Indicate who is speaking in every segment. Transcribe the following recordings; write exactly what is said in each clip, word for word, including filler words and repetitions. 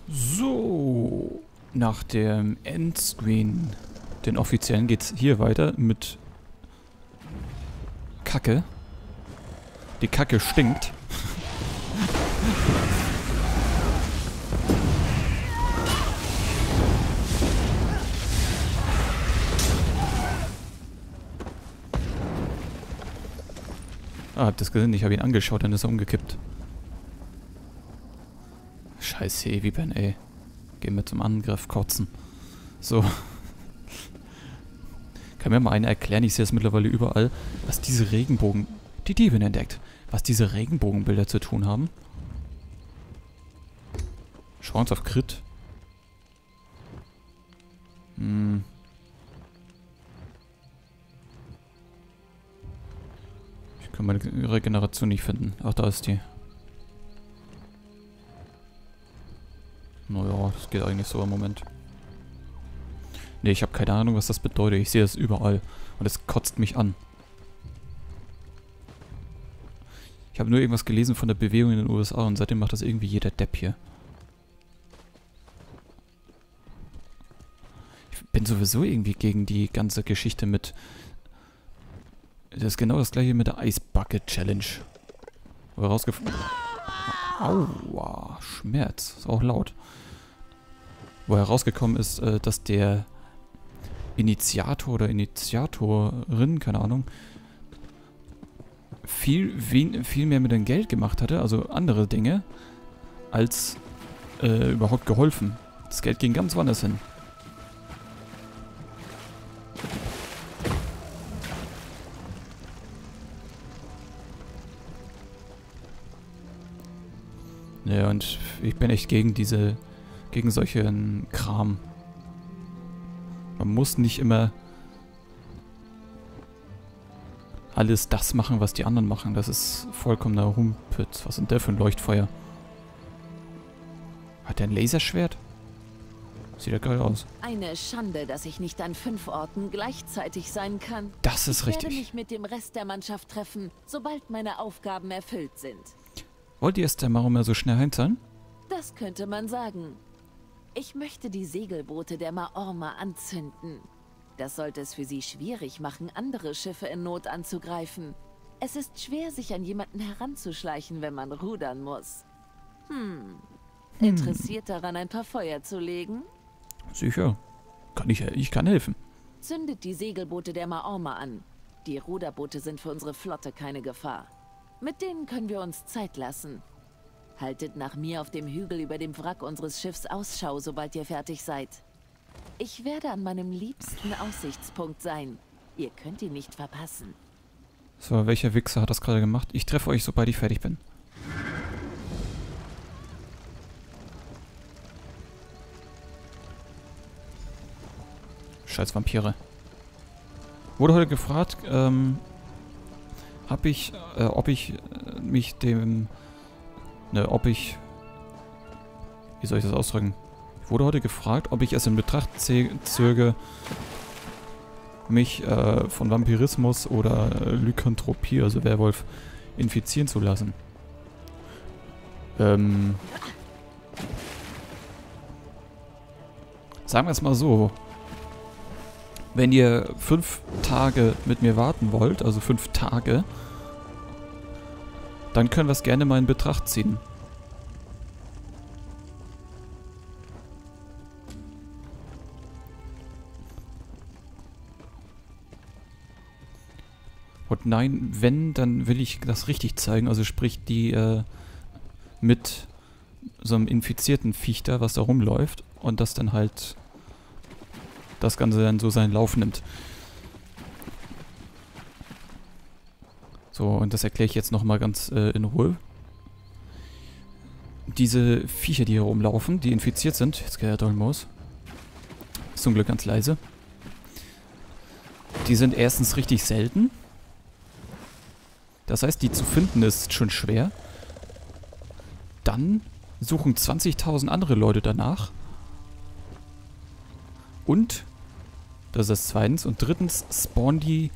Speaker 1: So, nach dem Endscreen, den offiziellen, geht's hier weiter mit Kacke. Die Kacke stinkt. Ah, habt ihr das gesehen? Ich habe ihn angeschaut, dann ist er umgekippt. Scheiße, Evipen, ey. Gehen wir zum Angriff, kotzen. So. Kann mir mal einer erklären, ich sehe es mittlerweile überall, was diese Regenbogen... Die Diebin entdeckt. Was diese Regenbogenbilder zu tun haben. Chance auf Crit. Hm. Ich kann meine Regeneration nicht finden. Ach, da ist die. Naja, das geht eigentlich so im Moment. Ne, ich habe keine Ahnung, was das bedeutet. Ich sehe es überall. Und es kotzt mich an. Ich habe nur irgendwas gelesen von der Bewegung in den U S A und seitdem macht das irgendwie jeder Depp hier. Ich bin sowieso irgendwie gegen die ganze Geschichte mit... Das ist genau das gleiche mit der Ice Bucket Challenge. Wo er rausgefunden... Aua, Schmerz. Ist auch laut. Wo herausgekommen ist, äh, dass der Initiator oder Initiatorin, keine Ahnung, viel, wen, viel mehr mit dem Geld gemacht hatte, also andere Dinge, als äh, überhaupt geholfen. Das Geld ging ganz woanders hin. Ja, und ich bin echt gegen diese, gegen solchen Kram. Man muss nicht immer alles das machen, was die anderen machen. Das ist vollkommener Humpitz. Was ist denn der für ein Leuchtfeuer? Hat der ein Laserschwert? Sieht ja geil aus.
Speaker 2: Eine Schande, dass ich nicht an fünf Orten gleichzeitig sein kann.
Speaker 1: Das ist richtig.
Speaker 2: Ich werde mich mit dem Rest der Mannschaft treffen, sobald meine Aufgaben erfüllt sind.
Speaker 1: Wollt ihr es der Marummer so schnell heimzahlen?
Speaker 2: Das könnte man sagen. Ich möchte die Segelboote der Maorma anzünden. Das sollte es für sie schwierig machen, andere Schiffe in Not anzugreifen. Es ist schwer, sich an jemanden heranzuschleichen, wenn man rudern muss. Hm. Interessiert daran, ein paar Feuer zu legen?
Speaker 1: Sicher. Kann ich, ich kann helfen.
Speaker 2: Zündet die Segelboote der Maorma an. Die Ruderboote sind für unsere Flotte keine Gefahr. Mit denen können wir uns Zeit lassen. Haltet nach mir auf dem Hügel über dem Wrack unseres Schiffs Ausschau, sobald ihr fertig seid. Ich werde an meinem liebsten Aussichtspunkt sein. Ihr könnt ihn nicht verpassen.
Speaker 1: So, welcher Wichser hat das gerade gemacht? Ich treffe euch, sobald ich fertig bin. Scheiß Vampire. Wurde heute gefragt, ähm... Hab ich, äh, ob ich äh, mich dem... Ne, ob ich... Wie soll ich das ausdrücken? Ich wurde heute gefragt, ob ich es in Betracht zöge, mich äh, von Vampirismus oder äh, Lykanthropie, also Werwolf, infizieren zu lassen. Ähm... Sagen wir es mal so. Wenn ihr fünf Tage mit mir warten wollt, also fünf Tage, dann können wir es gerne mal in Betracht ziehen. Und nein, wenn, dann will ich das richtig zeigen, also sprich die äh, mit so einem infizierten Viech da, was da rumläuft und das dann halt das Ganze dann so seinen Lauf nimmt. So, und das erkläre ich jetzt nochmal ganz äh, in Ruhe. Diese Viecher, die hier rumlaufen, die infiziert sind, jetzt geht der Dolmaus, ist zum Glück ganz leise, die sind erstens richtig selten. Das heißt, die zu finden ist schon schwer. Dann suchen zwanzigtausend andere Leute danach. Und, das ist zweitens, und drittens spawnen die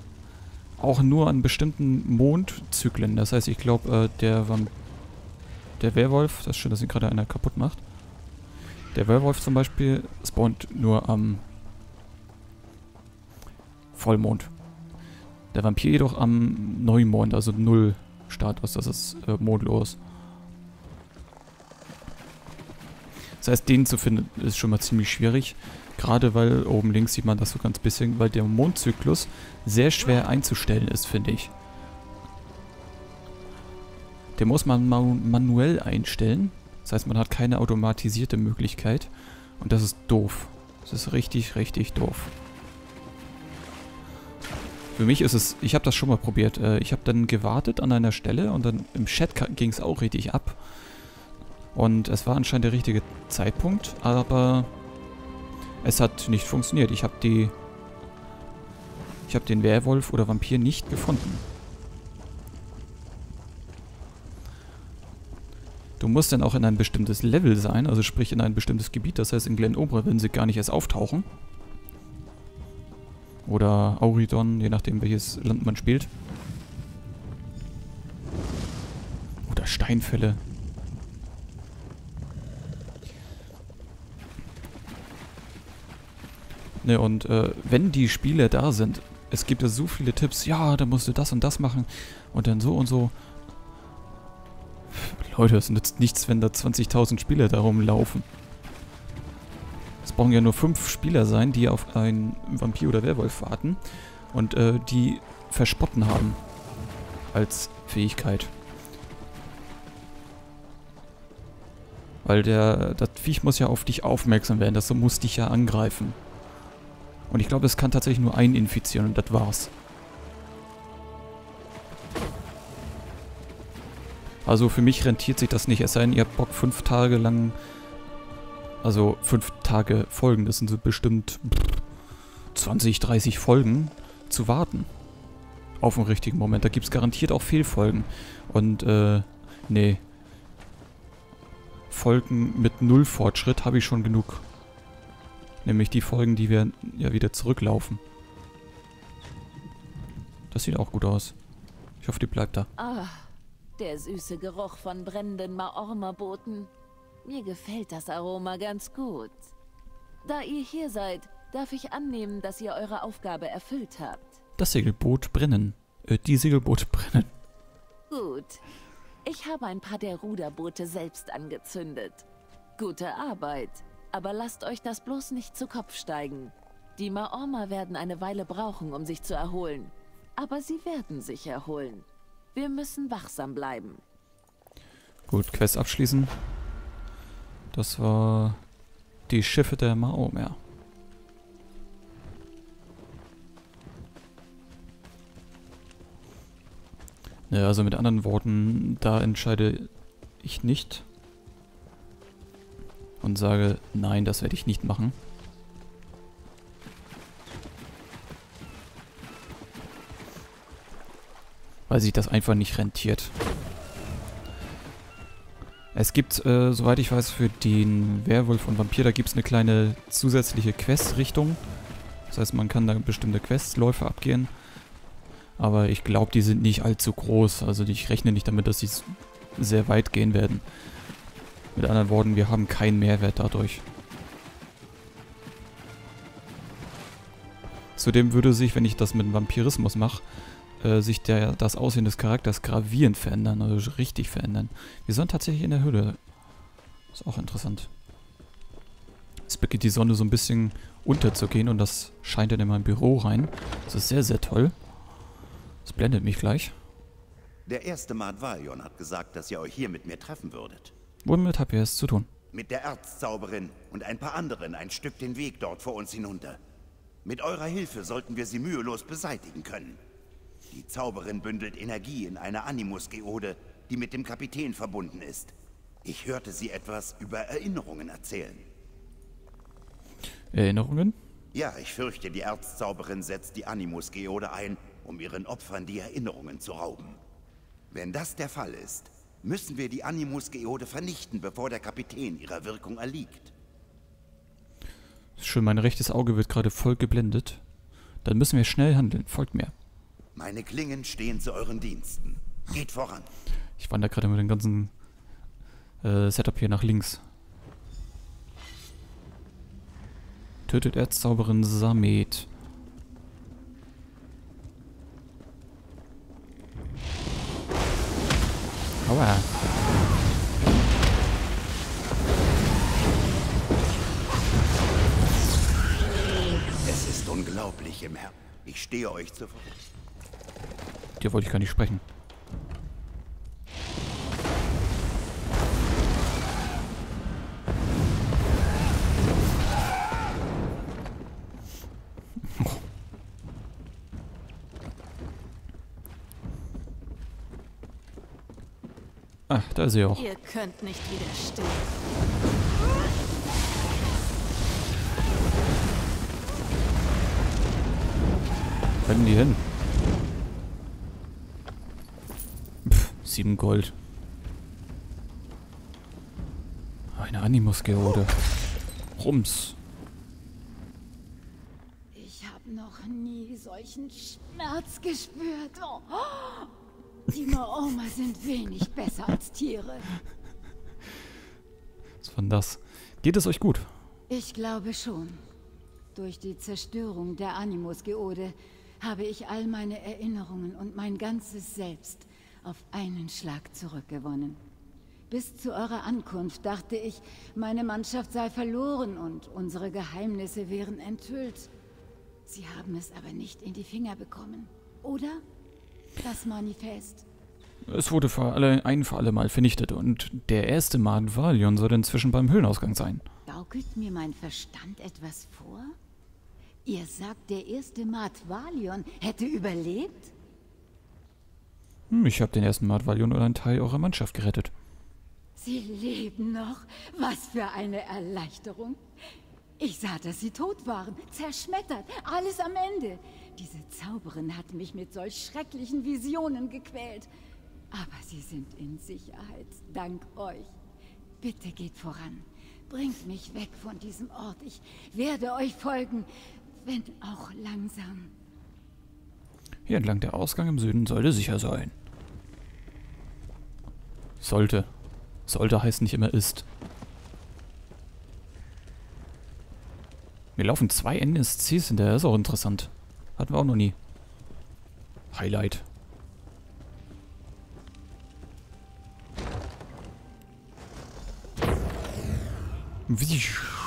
Speaker 1: auch nur an bestimmten Mondzyklen. Das heißt, ich glaube, äh, der Vamp Der Werwolf, das ist schön, dass ihn gerade einer kaputt macht. Der Werwolf zum Beispiel spawnt nur am Vollmond. Der Vampir jedoch am Neumond, also null Status, das ist äh, mondlos. Das heißt, den zu finden ist schon mal ziemlich schwierig. Gerade weil oben links sieht man das so ganz bisschen, weil der Mondzyklus sehr schwer einzustellen ist, finde ich. Den muss man manuell einstellen. Das heißt, man hat keine automatisierte Möglichkeit. Und das ist doof. Das ist richtig, richtig doof. Für mich ist es, ich habe das schon mal probiert. Ich habe dann gewartet an einer Stelle und dann im Chat ging es auch richtig ab. Und es war anscheinend der richtige Zeitpunkt, aber es hat nicht funktioniert. Ich habe die, ich habe den Werwolf oder Vampir nicht gefunden. Du musst dann auch in ein bestimmtes Level sein, also sprich in ein bestimmtes Gebiet. Das heißt, in Glen Obre würden sie gar nicht erst auftauchen. Oder Auridon, je nachdem welches Land man spielt. Oder Steinfälle. Ne, und äh, wenn die Spiele da sind, es gibt ja so viele Tipps, ja, da musst du das und das machen und dann so und so. Leute, es nützt nichts, wenn da zwanzigtausend Spieler da rumlaufen. Es brauchen ja nur fünf Spieler sein, die auf einen Vampir oder Werwolf warten und äh, die Verspotten haben als Fähigkeit. Weil der, das Viech muss ja auf dich aufmerksam werden, das muss dich ja angreifen. Und ich glaube, es kann tatsächlich nur einen infizieren und das war's. Also für mich rentiert sich das nicht, es sei denn, ihr habt Bock fünf Tage lang, also fünf Tage Folgen, das sind so bestimmt zwanzig, dreißig Folgen, zu warten. Auf den richtigen Moment. Da gibt es garantiert auch Fehlfolgen. Und, äh, nee. Folgen mit null Fortschritt habe ich schon genug. Nämlich die Folgen, die wir ja wieder zurücklaufen. Das sieht auch gut aus. Ich hoffe, die bleibt da.
Speaker 2: Ah, der süße Geruch von brennenden Maormer-Booten. Mir gefällt das Aroma ganz gut. Da ihr hier seid, darf ich annehmen, dass ihr eure Aufgabe erfüllt habt.
Speaker 1: Das Segelboot brennen. Äh, die Segelboote brennen.
Speaker 2: Gut. Ich habe ein paar der Ruderboote selbst angezündet. Gute Arbeit. Aber lasst euch das bloß nicht zu Kopf steigen. Die Maormer werden eine Weile brauchen, um sich zu erholen. Aber sie werden sich erholen. Wir müssen wachsam bleiben.
Speaker 1: Gut, Quest abschließen. Das war die Schiffe der Maormer. Ja, also mit anderen Worten, da entscheide ich nicht. Und sage, nein, das werde ich nicht machen. Weil sich das einfach nicht rentiert. Es gibt, äh, soweit ich weiß, für den Werwolf und Vampir, da gibt es eine kleine zusätzliche Quest-Richtung. Das heißt, man kann da bestimmte Questläufe abgehen. Aber ich glaube, die sind nicht allzu groß. Also ich rechne nicht damit, dass sie sehr weit gehen werden. Mit anderen Worten, wir haben keinen Mehrwert dadurch. Zudem würde sich, wenn ich das mit Vampirismus mache, äh, sich der, das Aussehen des Charakters gravierend verändern, also richtig verändern. Wir sind tatsächlich in der Höhle. Ist auch interessant. Es beginnt die Sonne so ein bisschen unterzugehen und das scheint dann in mein Büro rein. Das ist sehr, sehr toll. Das blendet mich gleich.
Speaker 3: Der erste Mad Valion hat gesagt, dass ihr euch hier mit mir treffen würdet.
Speaker 1: Womit habt ihr es zu tun?
Speaker 3: Mit der Erzzauberin und ein paar anderen ein Stück den Weg dort vor uns hinunter. Mit eurer Hilfe sollten wir sie mühelos beseitigen können. Die Zauberin bündelt Energie in einer Animus-Geode, die mit dem Kapitän verbunden ist. Ich hörte sie etwas über Erinnerungen erzählen.
Speaker 1: Erinnerungen?
Speaker 3: Ja, ich fürchte, die Erzzauberin setzt die Animus-Geode ein, um ihren Opfern die Erinnerungen zu rauben. Wenn das der Fall ist, müssen wir die Animus-Geode vernichten, bevor der Kapitän ihrer Wirkung erliegt.
Speaker 1: Schön, mein rechtes Auge wird gerade voll geblendet. Dann müssen wir schnell handeln. Folgt mir.
Speaker 3: Meine Klingen stehen zu euren Diensten. Geht voran.
Speaker 1: Ich wandere gerade mit den ganzen Äh, Setup hier nach links. Tötet Erzzauberin Samet. Aua.
Speaker 3: Es ist unglaublich, im Herr. Ich stehe euch zur Verfügung.
Speaker 1: Dir wollte ich gar nicht sprechen. Ach, da ist sie auch.
Speaker 2: Ihr könnt nicht widerstehen.
Speaker 1: Wo rennen die hin? Pff, sieben Gold. Eine Animus-Geode. Rums.
Speaker 4: Ich habe noch nie solchen Schmerz gespürt. Oh. Die Maormer sind wenig besser als Tiere.
Speaker 1: Was war denn das? Geht es euch gut?
Speaker 4: Ich glaube schon. Durch die Zerstörung der Animus-Geode habe ich all meine Erinnerungen und mein ganzes Selbst auf einen Schlag zurückgewonnen. Bis zu eurer Ankunft dachte ich, meine Mannschaft sei verloren und unsere Geheimnisse wären enthüllt. Sie haben es aber nicht in die Finger bekommen, oder? Das Manifest.
Speaker 1: Es wurde für alle, ein für alle Mal vernichtet und der erste Mad Valion soll inzwischen beim Höhlenausgang sein.
Speaker 4: Gaukelt mir mein Verstand etwas vor? Ihr sagt, der erste Mad Valion hätte überlebt?
Speaker 1: Hm, ich habe den ersten Mad Valion und einen Teil eurer Mannschaft gerettet.
Speaker 4: Sie leben noch? Was für eine Erleichterung. Ich sah, dass sie tot waren, zerschmettert, alles am Ende. Diese Zauberin hat mich mit solch schrecklichen Visionen gequält. Aber sie sind in Sicherheit, dank euch. Bitte geht voran. Bringt mich weg von diesem Ort. Ich werde euch folgen, wenn auch langsam.
Speaker 1: Hier entlang der Ausgang im Süden sollte sicher sein. Sollte. Sollte heißt nicht immer ist. Wir laufen zwei N S Cs hinterher, ist auch interessant. Hatten wir auch noch nie. Highlight. Wie?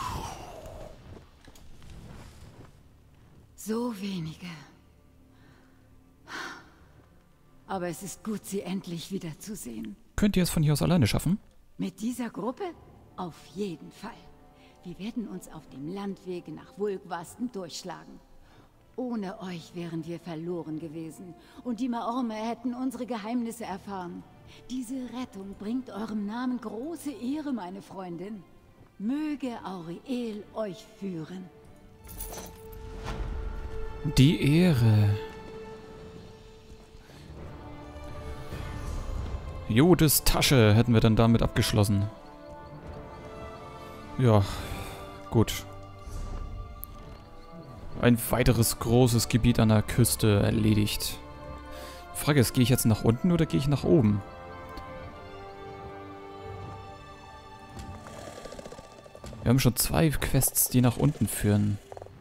Speaker 4: So wenige. Aber es ist gut, sie endlich wiederzusehen.
Speaker 1: Könnt ihr es von hier aus alleine schaffen?
Speaker 4: Mit dieser Gruppe? Auf jeden Fall. Wir werden uns auf dem Landweg nach Vulgwasten durchschlagen. Ohne euch wären wir verloren gewesen und die Maormer hätten unsere Geheimnisse erfahren. Diese Rettung bringt eurem Namen große Ehre, meine Freundin. Möge Auriel euch führen.
Speaker 1: Die Ehre. Jodes Tasche hätten wir dann damit abgeschlossen. Ja, gut. Ein weiteres großes Gebiet an der Küste erledigt. Die Frage ist, gehe ich jetzt nach unten oder gehe ich nach oben? Wir haben schon zwei Quests, die nach unten führen.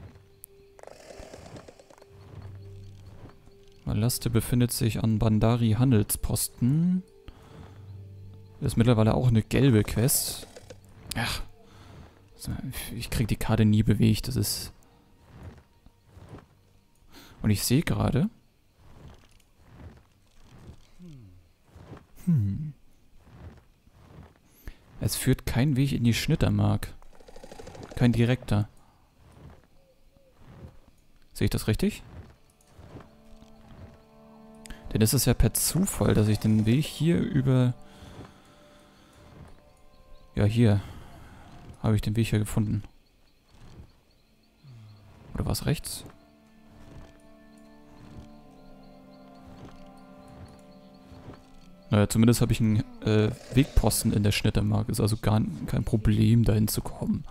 Speaker 1: Malaste befindet sich an Bandari Handelsposten. Das ist mittlerweile auch eine gelbe Quest. Ach. Ich krieg die Karte nie bewegt, das ist... Und ich sehe gerade... Hm. Es führt kein Weg in die Schnittermark. Kein direkter. Sehe ich das richtig? Denn es ist ja per Zufall, dass ich den Weg hier über... Ja, hier habe ich den Weg hier gefunden. Oder war es rechts? Naja, zumindest habe ich einen äh, Wegposten in der Schnittermark. Ist also gar kein Problem, dahin zu kommen.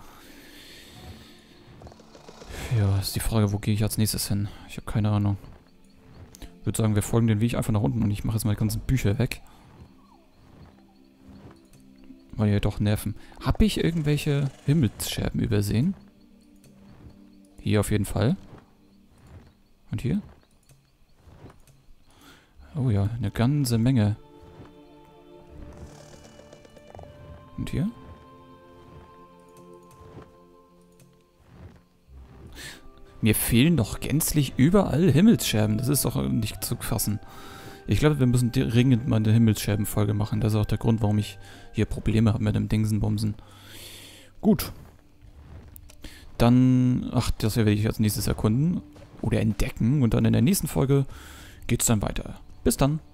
Speaker 1: Ja, ist die Frage, wo gehe ich als nächstes hin? Ich habe keine Ahnung. Ich würde sagen, wir folgen den Weg einfach nach unten und ich mache jetzt mal die ganzen Bücher weg. Weil ja doch nerven. Habe ich irgendwelche Himmelsscherben übersehen? Hier auf jeden Fall. Und hier? Oh ja, eine ganze Menge. Und hier? Mir fehlen doch gänzlich überall Himmelsscherben. Das ist doch nicht zu fassen. Ich glaube, wir müssen dringend mal eine Himmelsscherben-Folge machen. Das ist auch der Grund, warum ich hier Probleme habe mit dem Dingsenbumsen. Gut. Dann, ach, das werde ich als nächstes erkunden oder entdecken. Und dann in der nächsten Folge geht's dann weiter. Bis dann.